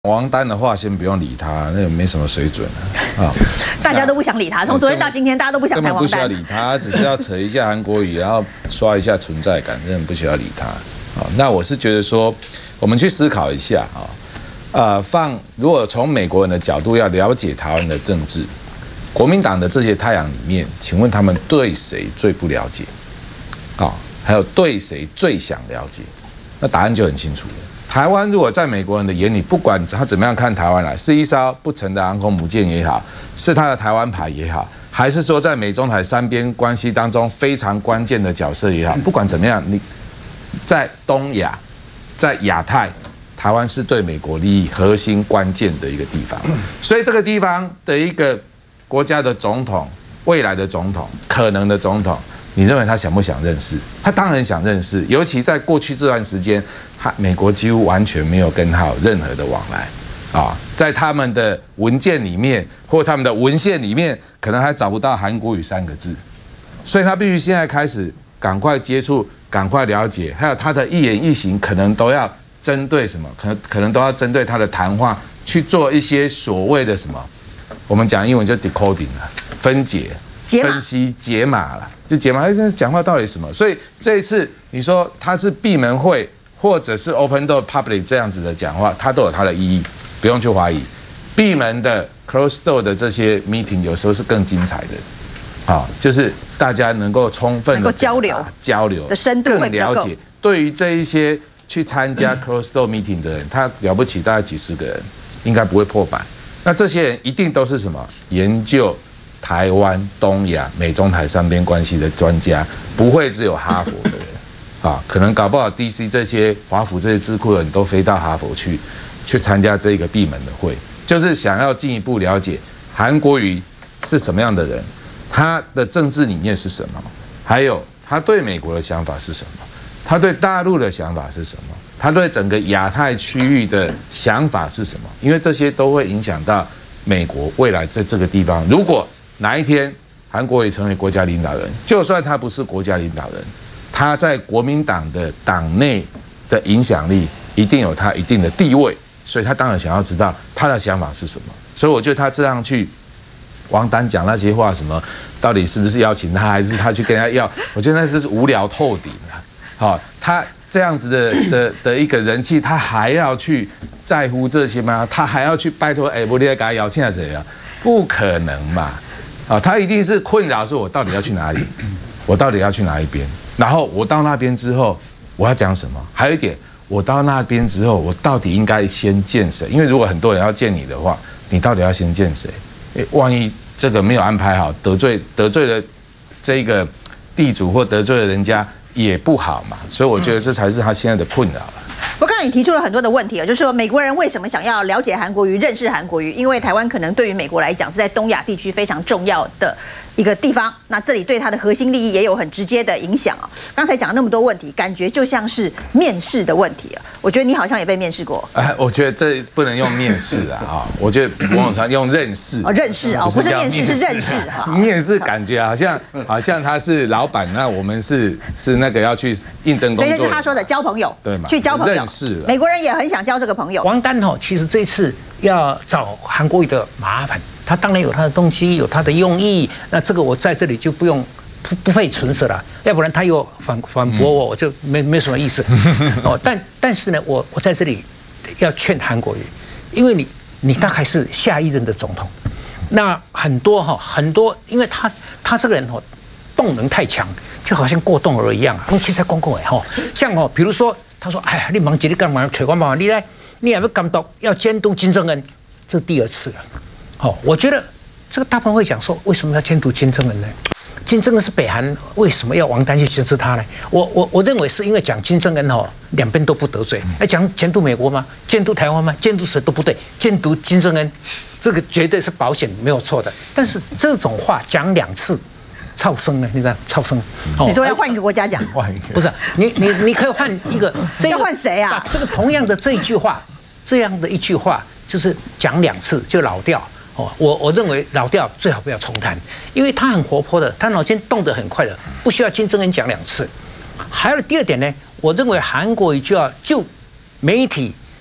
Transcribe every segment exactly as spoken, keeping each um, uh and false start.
王丹的话先不用理他，那个没什么水准啊。啊大家都不想理他，从昨天到今天，大家都不想谈王丹。 根本不需要理他，只是要扯一下韩国瑜，然后刷一下存在感，根本不需要理他。啊，那我是觉得说，我们去思考一下啊，呃，放如果从美国人的角度要了解台湾的政治，国民党的这些太阳里面，请问他们对谁最不了解？啊，还有对谁最想了解？那答案就很清楚了。台湾如果在美国人的眼里，不管他怎么样看台湾来，是一艘不成的航空母舰也好，是他的台湾牌也好，还是说在美中台三边关系当中非常关键的角色也好，不管怎么样，你在东亚，在亚太，台湾是对美国利益核心关键的一个地方。所以这个地方的一个国家的总统，未来的总统，可能的总统。你认为他想不想认识？他当然想认识，尤其在过去这段时间，他美国几乎完全没有跟他有任何的往来，啊，在他们的文件里面或他们的文献里面，可能还找不到韩国语三个字，所以他必须现在开始赶快接触，赶快了解，还有他的一言一行可能都要针对什么？可能可能都要针对他的谈话去做一些所谓的什么？我们讲英文就 decoding 了，分解。分析解码了，就解码他讲话到底什么？所以这一次你说他是闭门会或者是 open door public 这样子的讲话，它都有它的意义，不用去怀疑。闭门的 closed door 的这些 meeting 有时候是更精彩的，啊，就是大家能够充分的交流交流的深度更了解。对于这一些去参加 closed door meeting 的人，他了不起大概几十个人，应该不会破百。那这些人一定都是什么研究？台湾、东亚、美中台三边关系的专家，不会只有哈佛的人啊，可能搞不好 D C 这些华府这些智库的人都飞到哈佛去，去参加这个闭门的会，就是想要进一步了解韩国瑜是什么样的人，他的政治理念是什么，还有他对美国的想法是什么，他对大陆的想法是什么，他对整个亚太区域的想法是什么，因为这些都会影响到美国未来在这个地方，如果哪一天韩国瑜成为国家领导人，就算他不是国家领导人，他在国民党的党内的影响力一定有他一定的地位，所以他当然想要知道他的想法是什么。所以我觉得他这样去王丹讲那些话，什么到底是不是邀请他，还是他去跟他要？我觉得那是无聊透顶了。好，他这样子的的的一个人气，他还要去在乎这些吗？他还要去拜托哎，我你来给他邀请啊怎样？不可能嘛！啊，他一定是困扰，说我到底要去哪里，我到底要去哪一边？然后我到那边之后，我要讲什么？还有一点，我到那边之后，我到底应该先见谁？因为如果很多人要见你的话，你到底要先见谁？万一这个没有安排好，得罪得罪了这个地主或得罪了人家也不好嘛。所以我觉得这才是他现在的困扰了。 我刚才也提出了很多的问题啊，就是说美国人为什么想要了解韩国瑜、认识韩国瑜？因为台湾可能对于美国来讲是在东亚地区非常重要的一个地方，那这里对它的核心利益也有很直接的影响啊。刚才讲了那么多问题，感觉就像是面试的问题啊。我觉得你好像也被面试过。 哎，我觉得这不能用面试啊，啊，我觉得往常用认识。 哦，认识啊，不是面试，是认识哈。 面试感觉好像好像他是老板，那我们是是那个要去应征工作。 所以就是他说的交朋友，对嘛？去交朋友。 是美国人也很想交这个朋友。 王丹哦，其实这次要找韩国瑜的麻烦，他当然有他的动机，有他的用意。那这个我在这里就不用不不费唇舌了，要不然他又反反驳我，我就没没什么意思。哦，但但是呢，我我在这里要劝韩国瑜，因为你你大概是下一任的总统，那很多哈很多，因为他他这个人哦动能太强，就好像过动儿一样啊。现在公共哎哈，像哦，比如说。他说：“哎呀，你忙急你干嘛？推光嘛，你来，你也要监督，要监督金正恩，这第二次了。好，我觉得这个大部分会讲说，为什么要监督金正恩呢？金正恩是北韩，为什么要王丹去监督他呢？我我我认为是因为讲金正恩哦，两边都不得罪。哎，讲监督美国吗？监督台湾吗？监督谁都不对，监督金正恩，这个绝对是保险没有错的。但是这种话讲两次。”超生呢？你知道超生？ 哦、你说要换一个国家讲？ 不是，你你你可以换一个。 这要换谁啊？ 这个同样的这一句话，这样的一句话，就是讲两次就老掉。哦，我我认为老掉最好不要重谈，因为他很活泼的，他脑筋动得很快的，不需要金正恩讲两次。还有第二点呢，我认为韩国瑜就要就媒体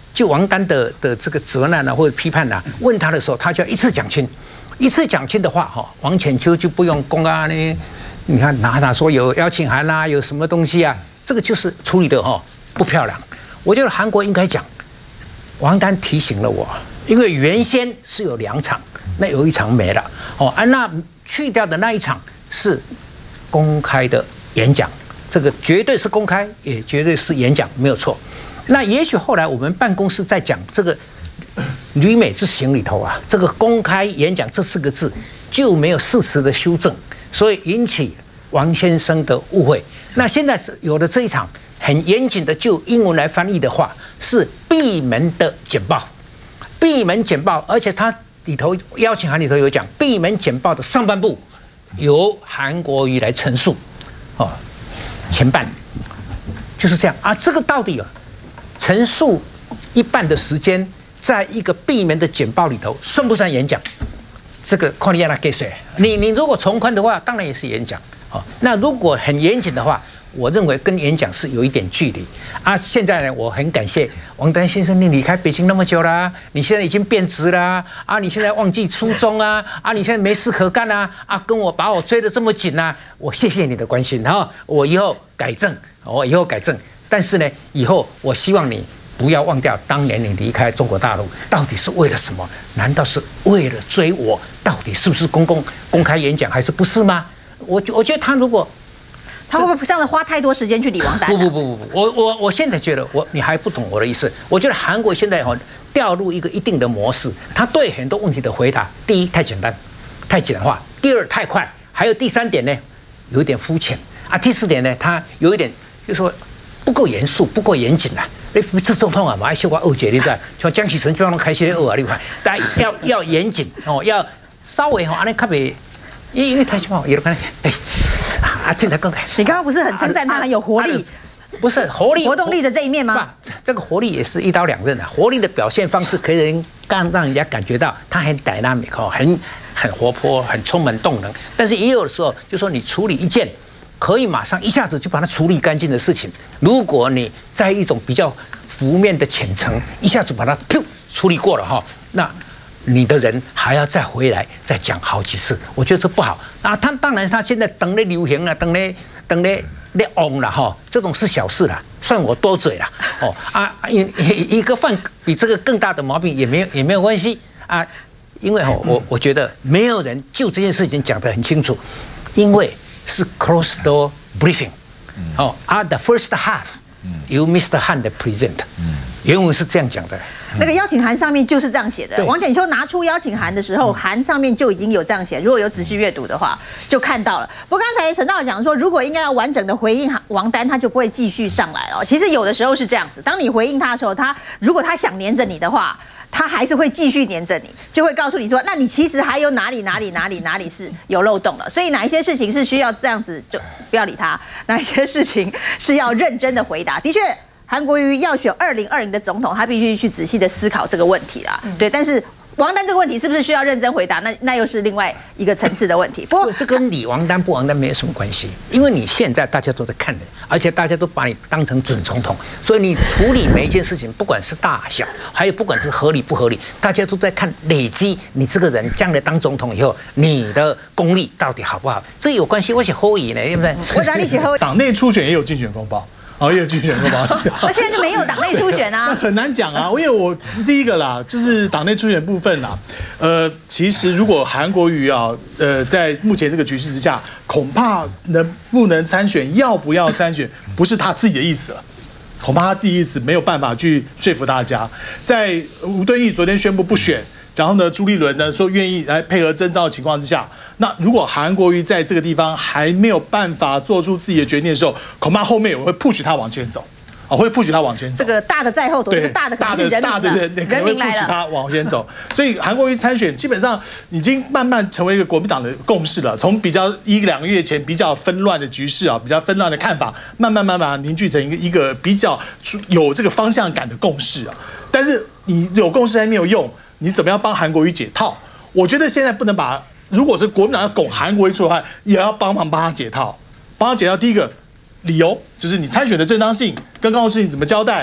就王丹的的这个责难啊或者批判啊，问他的时候，他就要一次讲清，一次讲清的话，哈，王浅秋就不用公啊呢。你看哪哪说有邀请函啦、啊，有什么东西啊？这个就是处理的哈不漂亮。我觉得韩国应该讲，王丹提醒了我，因为原先是有两场，那有一场没了哦，啊，那去掉的那一场是公开的演讲，这个绝对是公开，也绝对是演讲，没有错。那也许后来我们办公室在讲这个旅美之行里头啊，这个公开演讲这四个字就没有事实的修正。所以引起王先生的误会。那现在是有了这一场很严谨的，就英文来翻译的话，是闭门的简报。闭门简报，而且它里头邀请函里头有讲，闭门简报的上半部由韩国瑜来陈述，哦，前半就是这样啊。这个到底啊，陈述一半的时间，在一个闭门的简报里头，算不算演讲？这个看你要他给谁？你你如果从宽的话，当然也是演讲。好，那如果很严谨的话，我认为跟演讲是有一点距离啊。现在呢，我很感谢王丹先生，你离开北京那么久啦，你现在已经变职啦，啊，你现在忘记初衷啊，啊，你现在没事可干啊，啊，跟我把我追得这么紧啊，我谢谢你的关心哈，我以后改正，我以后改正。但是呢，以后我希望你不要忘掉当年你离开中国大陆到底是为了什么？难道是为了追我？到底是不是公共公开演讲，还是不是吗？我我觉得他如果他会不会这样子花太多时间去理王丹、啊？ 不不不不不，我我我现在觉得我你还不懂我的意思。我觉得韩国现在哈掉入一个一定的模式，他对很多问题的回答，第一太简单，太简化；第二太快，还有第三点呢，有一点肤浅啊；第四点呢，他有一点就是说不够严肃，不够严谨啊。你这总统啊，马来西亚二姐，你知道，像江启臣就让他开些二啊，你看，但要要严谨哦，要稍微哈，安尼特别，因为太喜欢有的看，哎，啊，现在更改。 你刚刚不是很称赞他很有活力？ 不是活力、 活动力的这一面吗？ 这个活力也是一刀两刃啊。活力的表现方式可以让让人家感觉到他很 dynamic 哦，很很活泼，很充满动能。但是也有的时候，就说你处理一件可以马上一下子就把它处理干净的事情，如果你在一种比较浮面的浅层，一下子把它噗处理过了哈，那你的人还要再回来再讲好几次，我觉得这不好。啊，他当然他现在等咧流行了，等咧等咧咧翁了哈，这种是小事啦，算我多嘴了哦啊，一一个犯比这个更大的毛病也没有也没有关系啊，因为哦我我觉得没有人就这件事情讲得很清楚，因为是 closed door briefing， 哦啊 the first half you Mister Han 的 present， 原文是这样讲的。 那个邀请函上面就是这样写的。王浅秋拿出邀请函的时候，函上面就已经有这样写。如果有仔细阅读的话，就看到了。不过刚才陈道讲说，如果应该要完整的回应王丹，他就不会继续上来了。其实有的时候是这样子，当你回应他的时候，他如果他想黏着你的话，他还是会继续黏着你，就会告诉你说，那你其实还有哪里哪里哪里哪里是有漏洞了。所以哪一些事情是需要这样子，就不要理他；哪一些事情是要认真的回答。的确。韩国瑜要选二零二零的总统，他必须去仔细的思考这个问题啦。嗯、对，但是王丹这个问题是不是需要认真回答？那那又是另外一个层次的问题。不过这跟你王丹不王丹没有什么关系，因为你现在大家都在看人，而且大家都把你当成准总统，所以你处理每一件事情，不管是大小，还有不管是合理不合理，大家都在看累积你这个人将来当总统以后，你的功力到底好不好？这有关系。我写后裔呢，对不对？ 我找你写后裔。 党内初选也有竞选公报。熬夜竞选干嘛？ 那现在就没有党内初选啊， 很难讲啊。因为我第一个啦，就是党内初选部分啦。呃，其实如果韩国瑜啊，呃，在目前这个局势之下，恐怕能不能参选，要不要参选，不是他自己的意思了。恐怕他自己意思没有办法去说服大家。在吴敦义昨天宣布不选。然后呢，朱立伦呢说愿意来配合征召的情况之下，那如果韩国瑜在这个地方还没有办法做出自己的决定的时候，恐怕后面我会 push 他往前走，啊，会 push 他往前走。 这个大的在后头，这个大的可能是人民大的人可能会 push 他往前走。所以韩国瑜参选基本上已经慢慢成为一个国民党的共识了。从比较一两个月前比较纷乱的局势啊，比较纷乱的看法，慢慢慢慢凝聚成一个一个比较有这个方向感的共识啊。但是你有共识还没有用。你怎么样帮韩国瑜解套？我觉得现在不能把，如果是国民党要拱韩国瑜出的话，也要帮忙帮他解套，帮他解套。第一个理由就是你参选的正当性跟高雄市你怎么交代，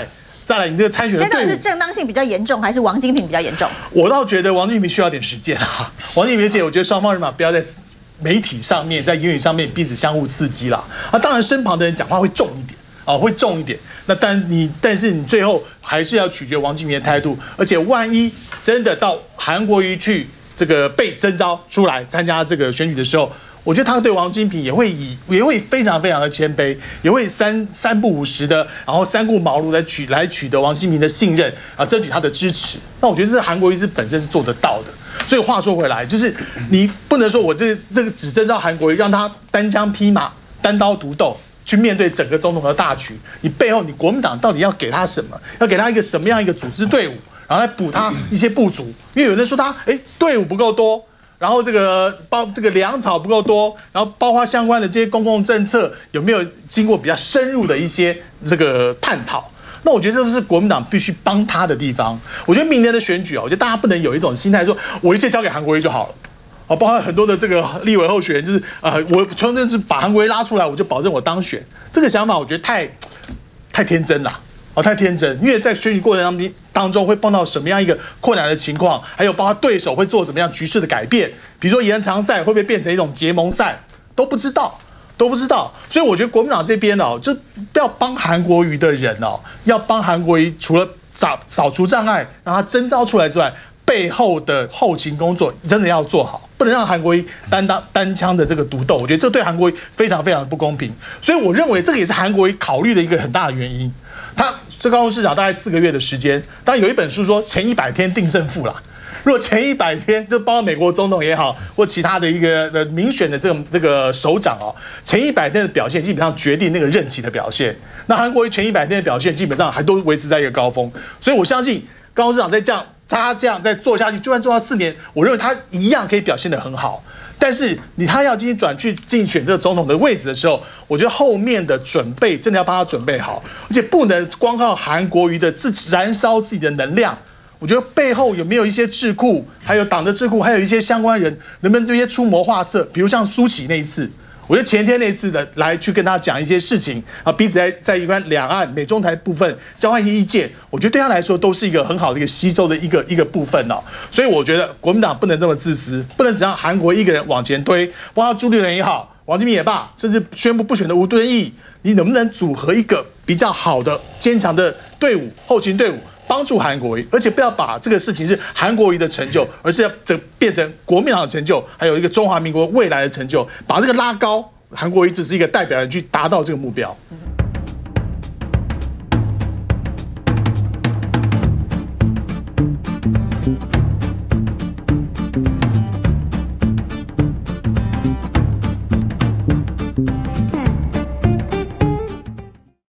再来你这个参选的队伍， 现在到底是正当性比较严重，还是王金平比较严重？ 我倒觉得王金平需要点时间啊。王金平姐，我觉得双方人马不要在媒体上面、在言语上面彼此相互刺激啦。啊，当然身旁的人讲话会重一点啊，会重一点。那但你但是你最后还是要取决王金平的态度，而且万一真的到韩国瑜去这个被征召出来参加这个选举的时候，我觉得他对王金平也会以也会非常非常的谦卑，也会三三不五时的，然后三顾茅庐来取来取得王金平的信任啊，争取他的支持。那我觉得这韩国瑜是本身是做得到的。所以话说回来，就是你不能说我这这个只征召韩国瑜，让他单枪匹马、单刀独斗去面对整个总统的大局。你背后，你国民党到底要给他什么？要给他一个什么样一个组织队伍，然后来补他一些不足？因为有人说他哎队伍不够多。然后这个包这个粮草不够多，然后包括相关的这些公共政策有没有经过比较深入的一些这个探讨？那我觉得这是国民党必须帮他的地方。我觉得明年的选举啊，我觉得大家不能有一种心态说，我一切交给韩国瑜就好了。啊，包括很多的这个立委候选人，就是啊、呃，我纯粹是把韩国瑜拉出来，我就保证我当选。这个想法我觉得太太天真了。哦，太天真，因为在选举过程当中当中会碰到什么样一个困难的情况，还有包括对手会做什么样局势的改变，比如说延长赛会不会变成一种结盟赛，都不知道，都不知道。所以我觉得国民党这边哦，就要帮韩国瑜的人哦，要帮韩国瑜除了扫扫除障碍，让他征召出来之外，背后的后勤工作真的要做好，不能让韩国瑜单当单枪的这个独斗。我觉得这对韩国瑜非常非常的不公平。所以我认为这个也是韩国瑜考虑的一个很大的原因。他这高雄市长大概四个月的时间，当然有一本书说前一百天定胜负啦。如果前一百天，就包括美国总统也好，或其他的一个呃民选的这个这个首长哦，前一百天的表现基本上决定那个任期的表现。那韩国瑜前一百天的表现基本上还都维持在一个高峰，所以我相信高雄市长在这样他这样再做下去，就算做到四年，我认为他一样可以表现得很好。但是你他要进行转去竞选这个总统的位置的时候，我觉得后面的准备真的要帮他准备好，而且不能光靠韩国瑜的自己燃烧自己的能量。我觉得背后有没有一些智库，还有党的智库，还有一些相关人，能不能这些出谋划策？比如像苏起那一次，我觉得前天那次的来去跟他讲一些事情啊，彼此在在一般两岸美中台部分交换一些意见，我觉得对他来说都是一个很好的一个吸收的一个一个部分哦。所以我觉得国民党不能这么自私，不能只让韩国一个人往前推，包括朱立伦也好，王金平也罢，甚至宣布不选的吴敦义，你能不能组合一个比较好的坚强的队伍，后勤队伍？帮助韩国瑜，而且不要把这个事情是韩国瑜的成就，而是要这变成国民党的成就，还有一个中华民国未来的成就，把这个拉高，韩国瑜只是一个代表人去达到这个目标。嗯